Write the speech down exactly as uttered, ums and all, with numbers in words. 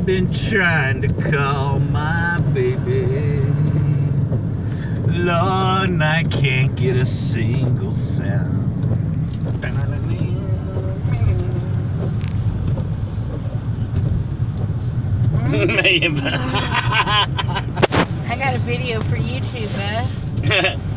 been trying to call my baby. Lord, I can't get a single sound. I got a video for YouTube, huh?